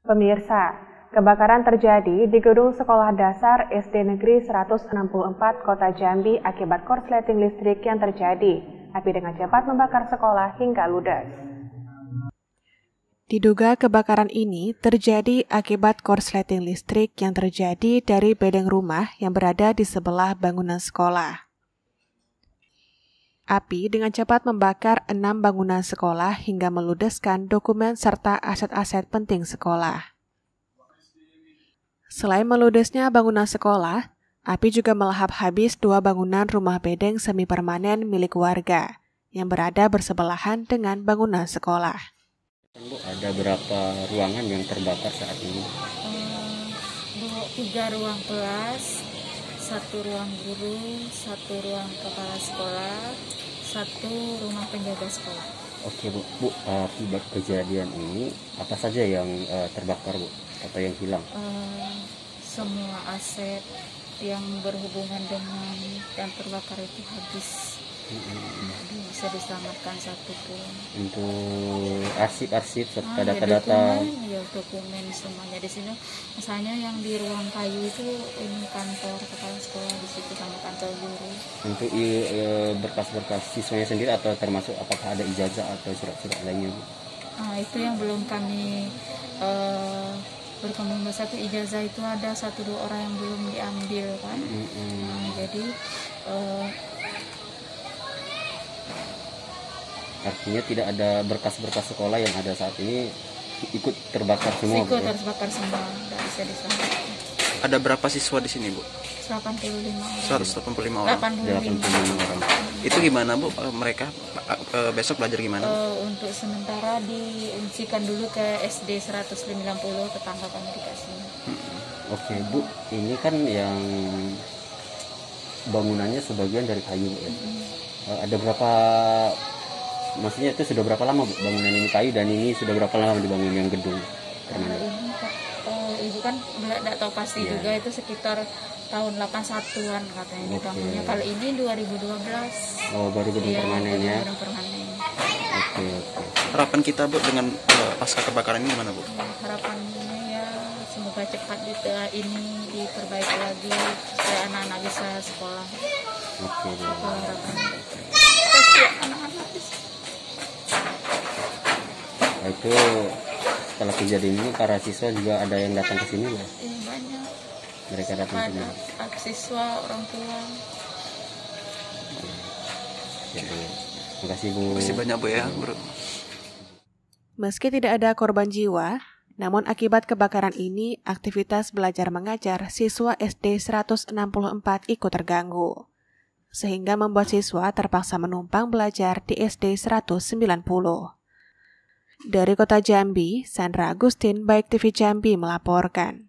Pemirsa, kebakaran terjadi di gedung sekolah dasar SD Negeri 164 Kota Jambi akibat korsleting listrik yang terjadi. Api dengan cepat membakar sekolah hingga ludes. Diduga kebakaran ini terjadi akibat korsleting listrik yang terjadi dari bedeng rumah yang berada di sebelah bangunan sekolah. Api dengan cepat membakar 6 bangunan sekolah hingga meludeskan dokumen serta aset-aset penting sekolah. Selain meludesnya bangunan sekolah, api juga melahap habis 2 bangunan rumah bedeng semi permanen milik warga yang berada bersebelahan dengan bangunan sekolah. Bu, ada berapa ruangan yang terbakar saat ini? 3 ruang kelas, 1 ruang guru, 1 ruang kepala sekolah, 1 rumah penjaga sekolah. Oke Bu, akibat kejadian ini apa saja yang terbakar Bu? Apa yang hilang? Semua aset yang berhubungan dengan yang terbakar itu habis. Tidak bisa diselamatkan satupun. Untuk arsip-arsip serta data-data. Dokumen semuanya di sini. Misalnya yang di ruang kayu itu ini kantor kepala sekolah, di situ sama kantor guru. Untuk berkas-berkas siswanya sendiri atau termasuk apakah ada ijazah atau surat-surat lainnya? Itu yang belum kami berkembang besar. Ijazah itu ada 1-2 orang yang belum diambil kan. Jadi artinya tidak ada berkas-berkas sekolah yang ada saat ini ikut terbakar semua. Ikut terbakar semua, tidak bisa diselamatkan. Ada berapa siswa di sini Bu? 185 orang. 85 orang. Itu gimana Bu? Mereka besok belajar gimana? Untuk sementara diungsikan dulu ke SD 190, tetangga kami dikasih. Oke Bu, ini kan yang bangunannya sebagian dari kayu ya. Ada berapa, maksudnya itu sudah berapa lama Bu bangunan ini kayu, dan ini sudah berapa lama dibangun yang gedung? Ibu kan tidak tahu pasti juga, itu sekitar tahun 81-an katanya dibangunnya. Kalau ini 2012. Baru gedung permanennya. Oke. Harapan kita Bu dengan pasca kebakaran ini gimana Bu? Harapannya ya semoga cepat ini diperbaiki lagi supaya anak-anak bisa sekolah. Oke. Itu setelah kejadian ini para siswa juga ada yang datang ke sini ya? Banyak. Mereka datang ke sini. Siswa, orang tua. Terima kasih Bu. Terima kasih banyak Bu ya. Meski tidak ada korban jiwa, namun akibat kebakaran ini aktivitas belajar mengajar siswa SD 164 ikut terganggu, sehingga membuat siswa terpaksa menumpang belajar di SD 190. Dari Kota Jambi, Sandra Agustin, Baik TV Jambi melaporkan.